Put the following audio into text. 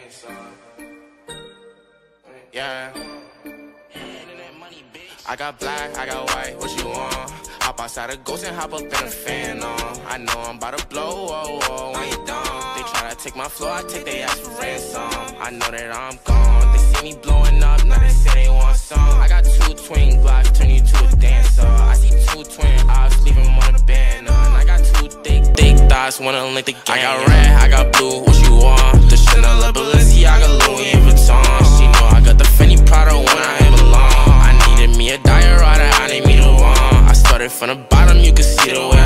Yeah. I got black, I got white, what you want? Hop outside a ghost and hop up in a fan on. I know I'm about to blow, whoa, whoa, when you done. They try to take my flow, I take they ass for ransom. I know that I'm gone, they see me blowing up, now they say they want some. I got 2 twin Glocks, turn you to a dancer. I see 2 twin ops, leave them on the band. And I got 2 thick thoughts, wanna link the gang. I got red, I got blue, what you want? The Chanel, Balenciaga, Louis Vuitton. She know I got the Fendi Prada when I belong. I needed me a diet rider, I need me the one. I started from the bottom, you can see the way